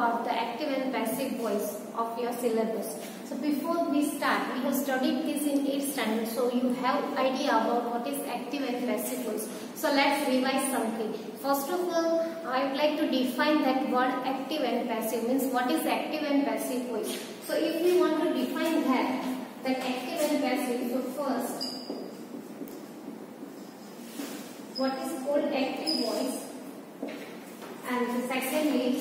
about the active and passive voice of your syllabus. So before we start, we have studied this in 8th standard, so you have idea about what is active and passive voice. So let's revise something. First of all, I would like to define that word active and passive, means what is active and passive voice. So if we want to define that active and passive, so first, what is called active voice, and the second is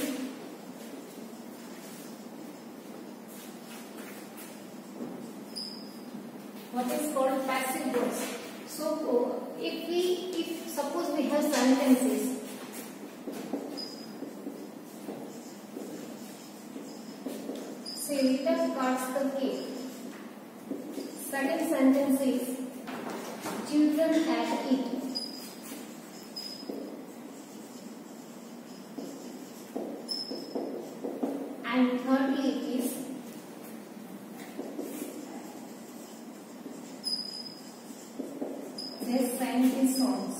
what is called passive voice. So if suppose we have sentences, say Rita cuts the cake. Second sentence is children at it. And thirdly it is they sang these songs.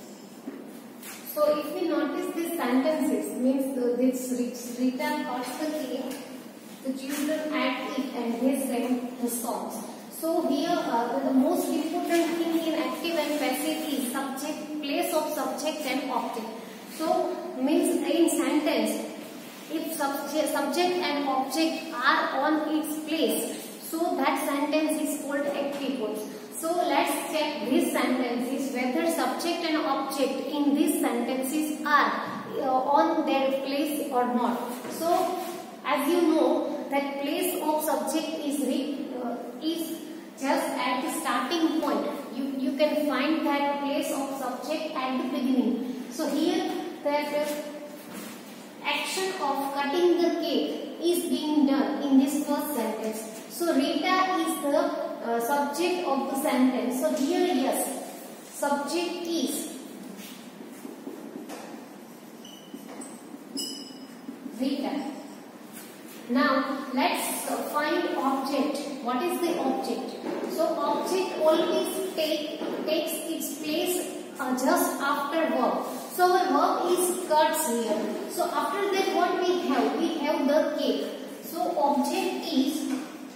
So if we notice these sentences, means this Rita cuts the cake, the children ate it, and they sang the songs. So here the most important thing in active and passive is subject, place of subject and object. So means in sentence, if subject and object are on its place, so that sentence is called active voice. So let's check these sentences whether subject and object in these sentences are on their place or not. So as you know that place of subject is just at the starting point. You can find that place of subject at the beginning. So here that action of cutting the cake is being done in this first sentence. So Rita is the subject of the sentence. So here yes, subject is Rita. Now let's find object. What is the object? So object always takes its place just after verb. So our verb is cuts here. So after that what we have? We have the cake. So object is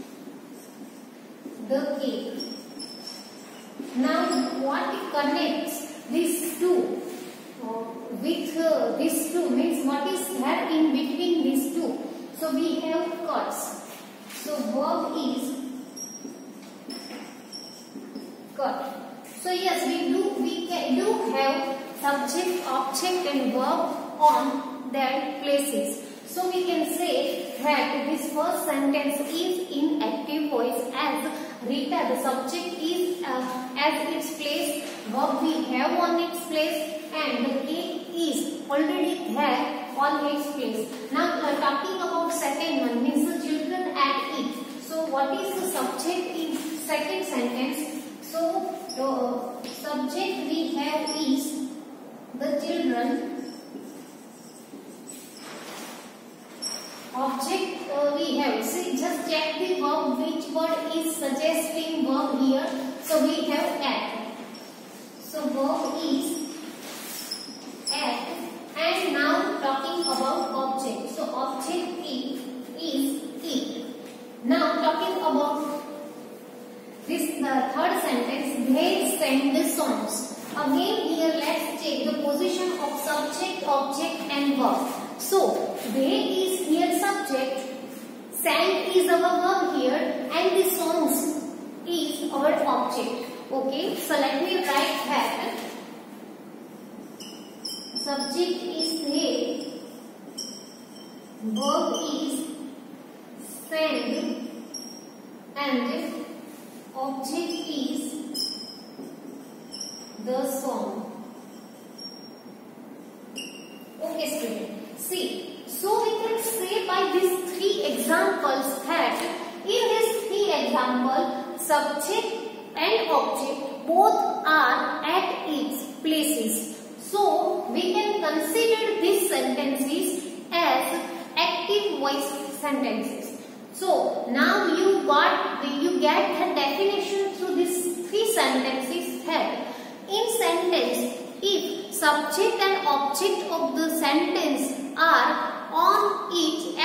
the cake. Now what connects these two with these two means what is there in between these two? So we have cuts. So verb is cut. So yes, we do have subject, object and verb on their places. So we can say that this first sentence is in active voice as Rita, the subject is as its place, verb we have on its place, and the cake is already there on its place. Now talking about second one, means the children at it. So what is the subject in second sentence? So the subject we have is the children. Object we have. See, just check the verb, which word is suggesting verb here. So we have at. So verb is at. And now talking about object. So object is it. Now talking about this third sentence, they sang the songs. Again here let's check the position of subject, object and verb. So they is here subject, sang is our verb here, and the songs is our object. Okay, so let me write that. Subject is they, verb is sang, and object is the song. Okay student, see, so we can say by these three examples that in these three examples, subject and object both are at its places. So we can consider these sentences as active voice sentences. So now you get the definition through these three sentences that in sentence, if subject and object of the sentence are on each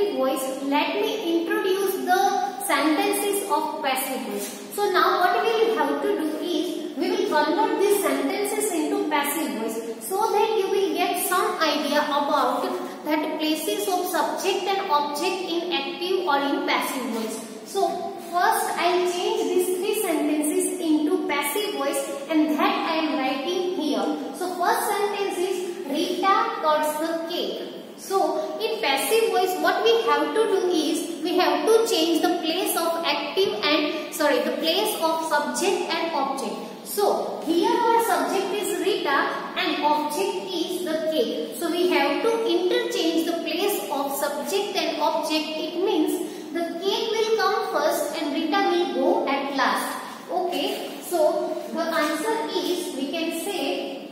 active voice, let me introduce the sentences of passive voice. So now what we will have to do is, we will convert these sentences into passive voice, so that you will get some idea about that places of subject and object in active or in passive voice. So first I will change these three sentences into passive voice, and that I am writing here. So first sentence is, Rita cuts the cake. So in passive voice what we have to do is, we have to change the place of the place of subject and object. So here our subject is Rita and object is the cake. So we have to interchange the place of subject and object. It means the cake will come first and Rita will go at last. Okay, so the answer is, we can say,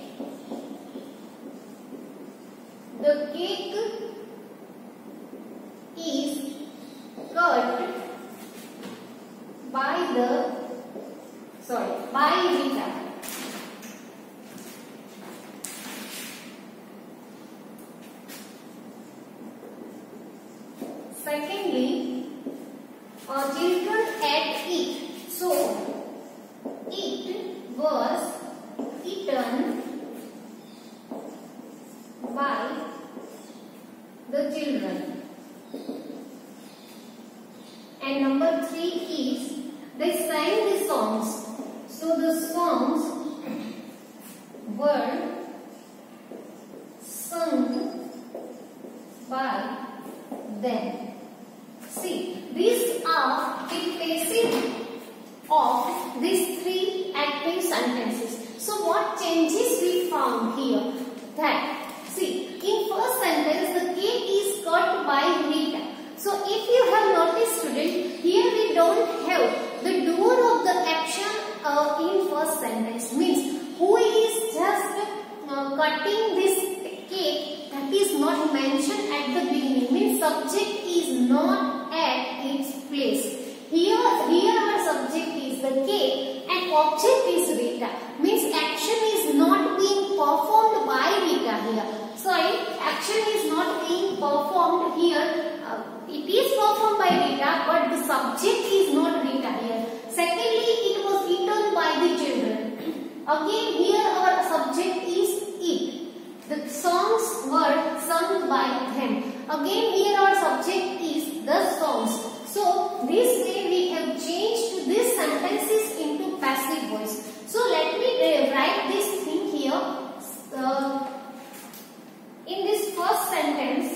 the cake is cut by Rita. Secondly, children ate it. So it was eaten by the children. And number 3 is, they sang the songs. So the songs were sung by them. See, these are the places of these three active sentences. So what changes we found here? That, see, in first sentence the cake is cut by Rita. So if you have noticed, student, here we don't have the doer of the action in first sentence. Means who is just cutting this cake, that is not mentioned at the beginning. Means subject is not at its place. Here our subject is the cake and object is Rita. Means action is not being performed by Rita here. Sorry, action is not being performed here. It is performed by Rita, but the subject is not Rita here. Secondly, it was eaten by the children. Again, here our subject is it. The songs were sung by them. Again, here our subject is the songs. So this way we have changed these sentences into passive voice. So let me write this thing here. In this first sentence,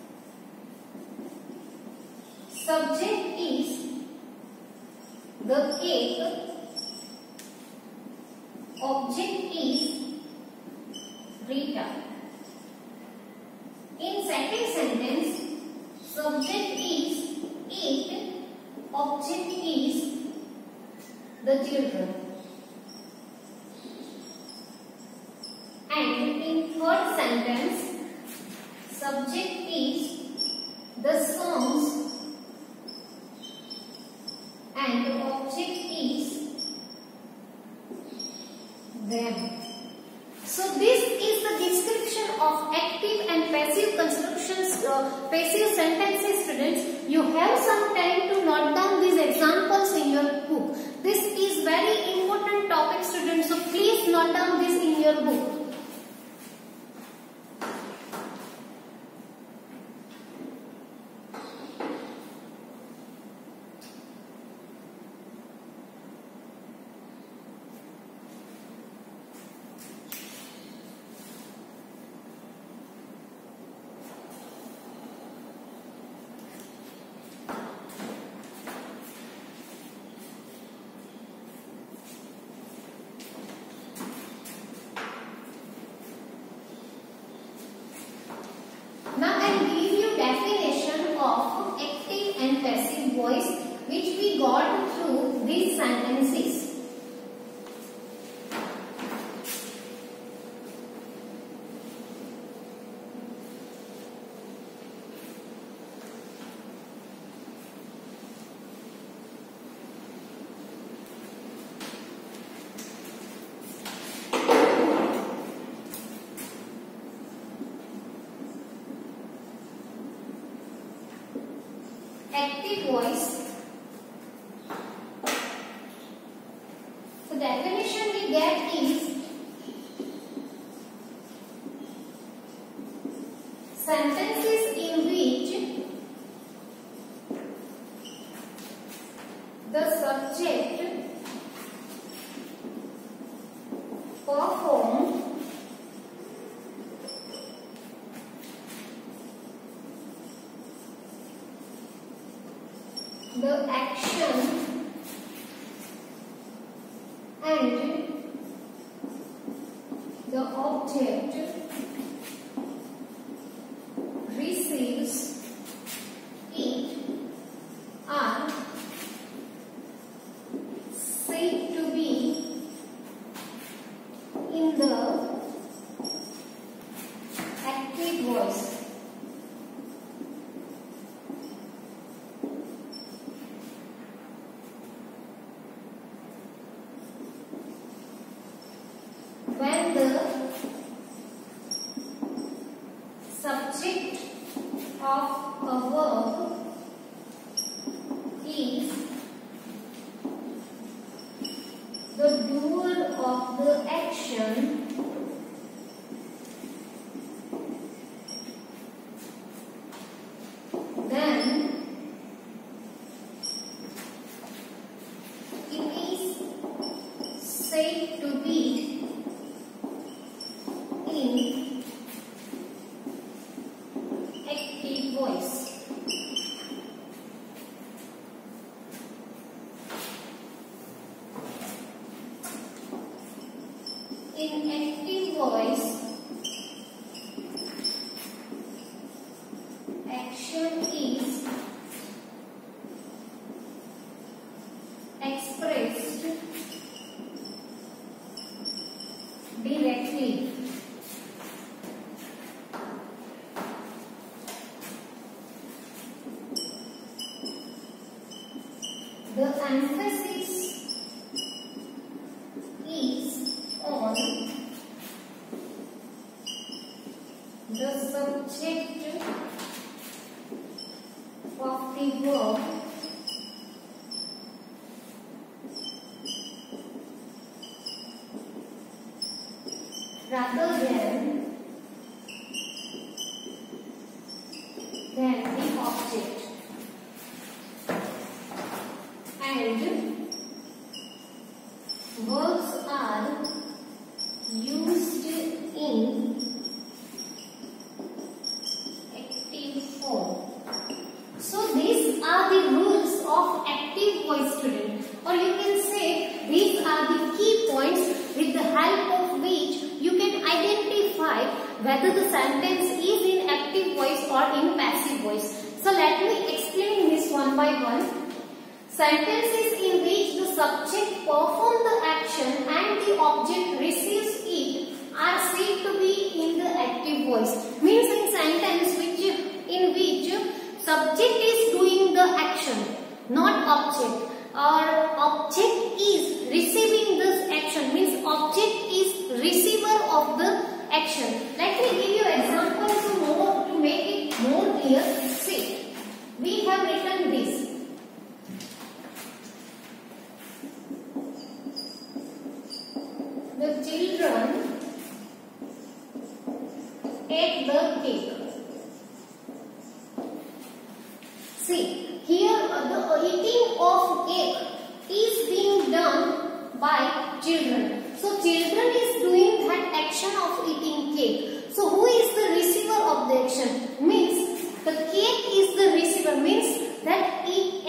subject is the cake, object is Rita. In second sentence, subject is it, object is the children. And in third sentence, subject is the songs and the object is them. So this is the description of active and passive constructions, passive sentences, students. You have some time to note down these examples in your book. This is very important topic, students. So please note down this in your book. active voice. The definition we get is sentences in which the subject performs the action and the object receives it are said to be in the active voice. When the subject of a verb is the doer of the action, then it is said to be in active voice. In active voice, action is expressed directly. The emphasis is on the subject of the verb rather than the object. And verbs are used in active form. So these are the rules of active voice, student, or you can say these are the key points with the help of which you can identify whether the sentence is in active voice or in passive voice. So let me explain this one by one. Sentences in which the subject performs the action and the object receives it are said to be in the active voice. Means in sentence in which subject is doing the action, not object, or object is receiving this action. Means object is receiver of the action. Let me give you examples to make it more clear. See, we have written this. The children ate the cake. See, here the eating of cake is being done by children. So children is doing that action of eating cake. So who is the receiver of the action? Means the cake is the receiver. Means that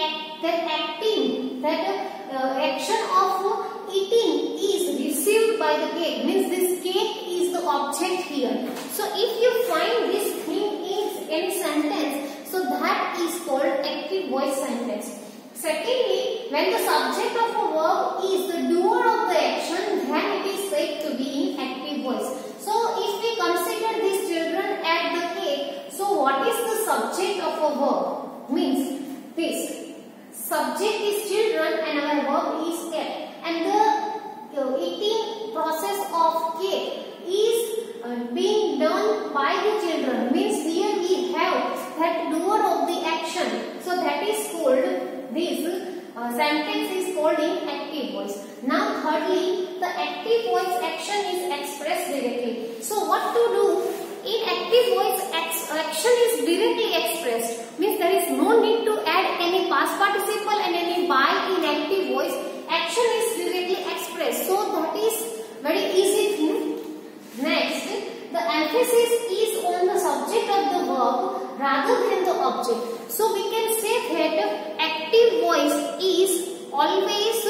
action of eating is received by the cake. Means this cake is the object here. So if you find this thing in any sentence, so that is called active voice sentence. Secondly, when the subject of a verb is the doer of the action, then it is said to be in active voice. So if we consider these children at the cake, so what is the subject of a verb? Means this. Subject is children and our verb is ate. And the eating process of cake is being done by the children. Means here we have that doer of the action. So that is sentence is called in active voice. Now thirdly, the active voice action is expressed directly. So what to do? In active voice, action is directly expressed. Means there is no need to add any past participle and any by in active voice. Action is directly expressed. So that is very easy thing. Next, the emphasis is on the subject of the verb rather than the object. So we can say that active voice is always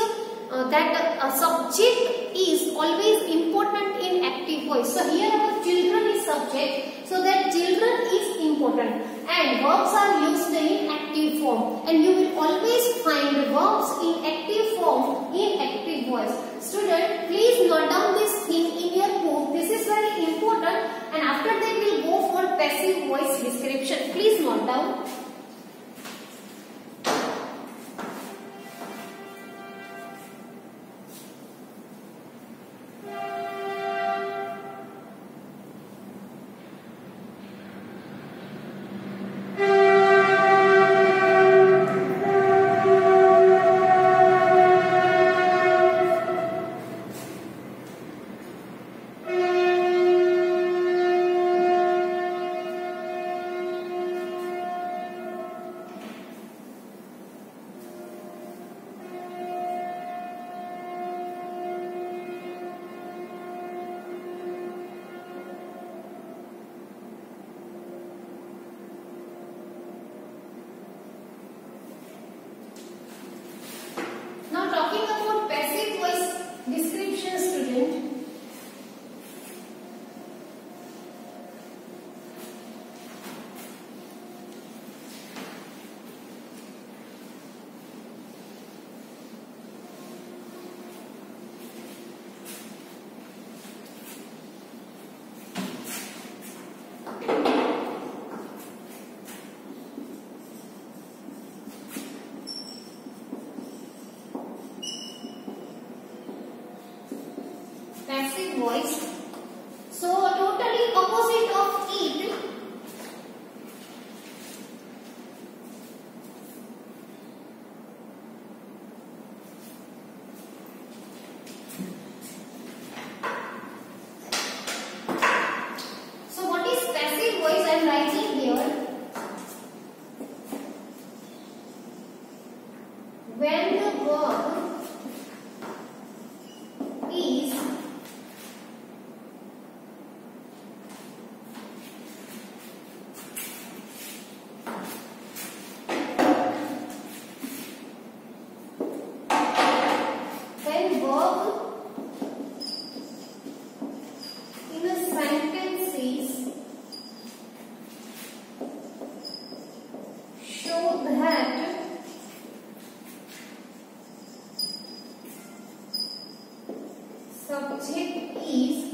subject is always important in active voice. So here our children is subject, so that children is important, and verbs are used in active form, and you will always find verbs in active form in active voice. Student, please note down this thing in your book. This is very important, and after that we will go for passive voice description. Please note down. Passive voice. So totally opposite of it. So what is passive voice? I am writing here. When the verb is subject is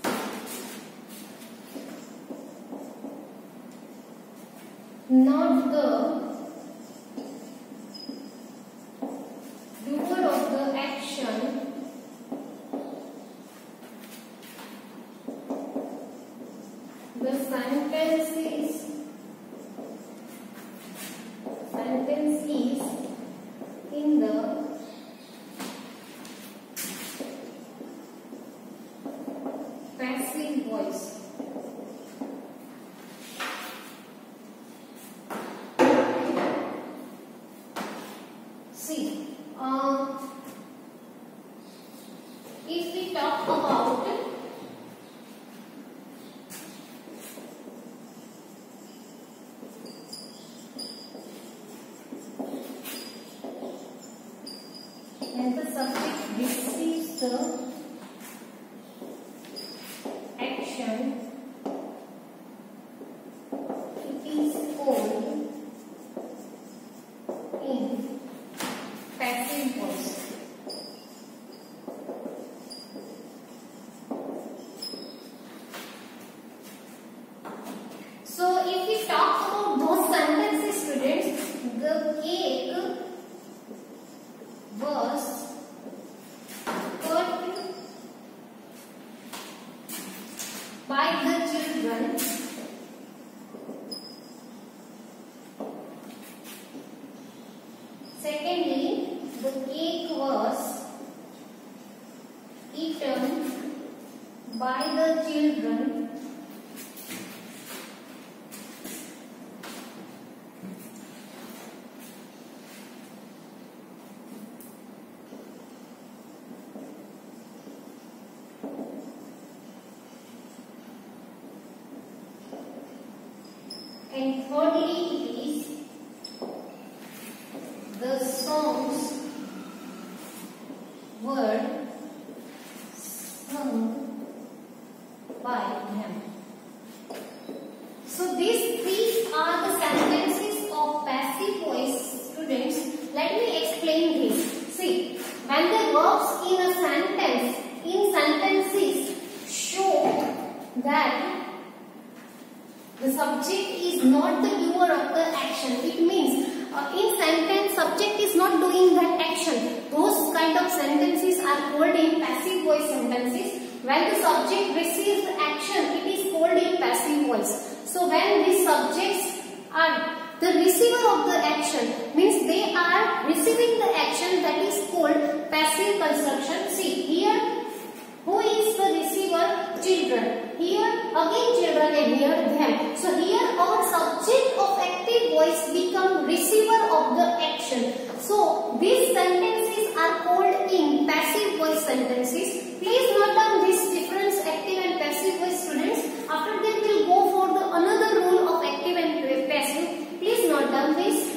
not the doer of the action, the sentence is in the passive voice. See, if we talk about when the subject receives the action, it is called in passive voice. So if we talk about those sentences, students, the cake was cut by the children and thirdly it is the songs were sung by them. So these three are the sentences of passive voice, students. Let me explain this. See, when the verbs in sentences show that the subject is not the doer of the action. It means in sentence subject is not doing that action. Those kind of sentences are called in passive voice sentences. When the subject receives the action, it is called in passive voice. So when these subjects are the receiver of the action, means they are receiving the action, that is called passive construction. See here, who is the receiver? Children. Here again children and here them. So here our subject of active voice become receiver of the action. So these sentences are called in passive voice sentences. Please note down this difference, active and passive voice, students. After that we will go for the another rule of active and passive. Please note down this.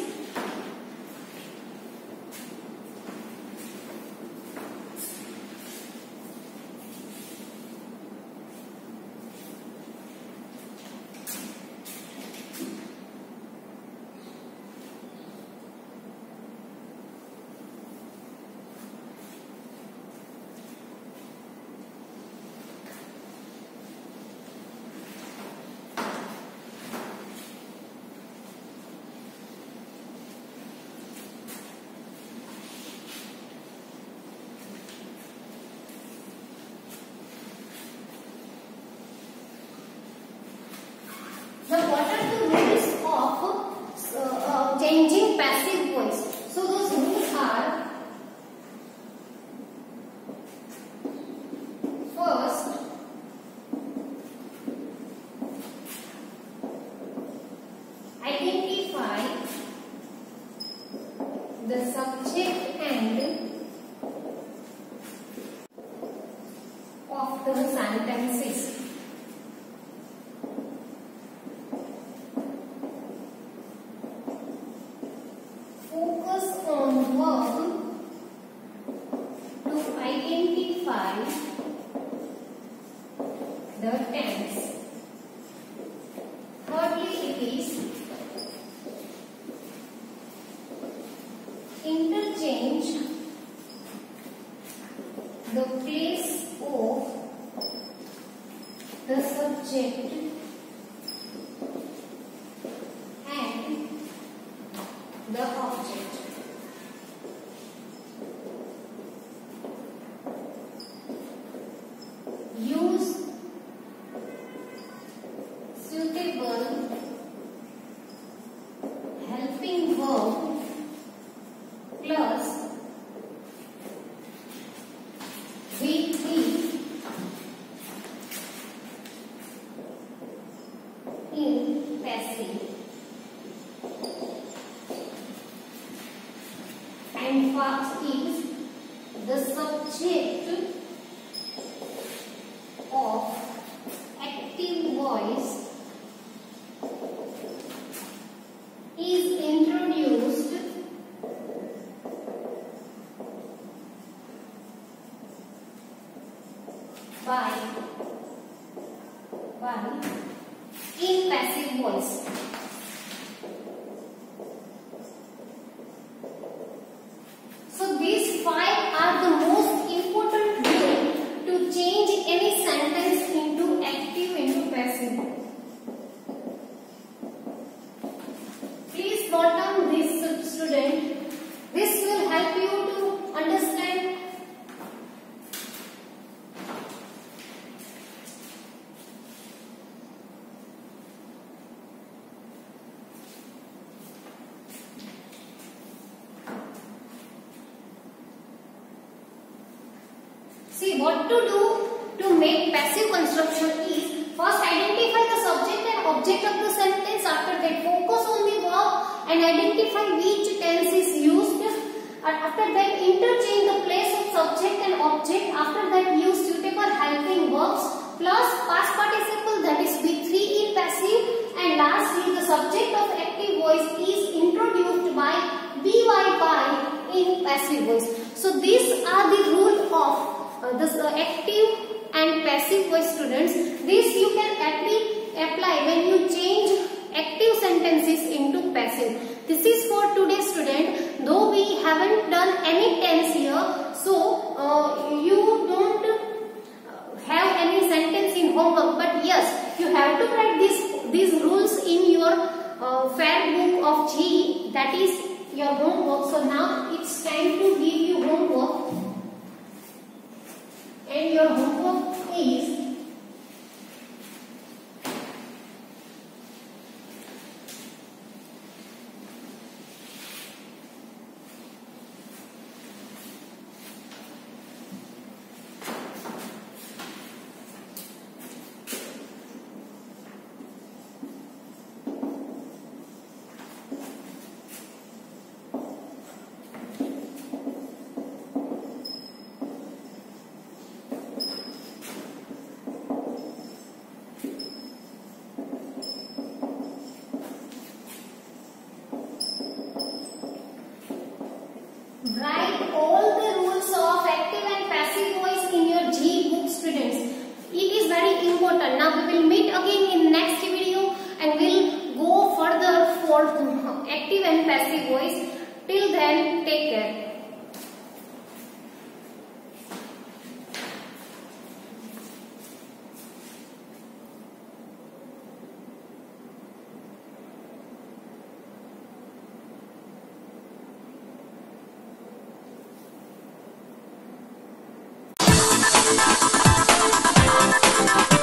Now what are the rules of changing passive voice? So those rules are: first, identify the subject and of the sentences. Focus on verb to identify the tense. Thirdly, it is interchange the place of the subject and the object. Use suitable helping verb plus with in passive. And first is the subject of active voice is introduced by in passive voice. So these five are the most important way to change any sentence into active into passive. Please note down this, student. This will help you to understand. See what to do to make passive construction is first identify the subject and object of the sentence. After that, focus on the verb and identify which tense is used. After that, interchange the place of subject and object. After that, use suitable helping verbs plus past participle, that is with 3 in passive. And lastly, the subject of active voice is introduced by by in passive voice. So these are the rule of this active and passive voice, students. This you can apply when you change active sentences into passive. This is for today, student. Though we haven't done any tense here, so you don't have any sentence in homework, but yes, you have to write these rules in your fair book of G, that is your homework. So now it's time to give you homework, and your homework is write all the rules of active and passive voice in your G book, students. It is very important. Now we will meet again in next video and we'll go further for active and passive voice. Till then, take care. We'll be right back.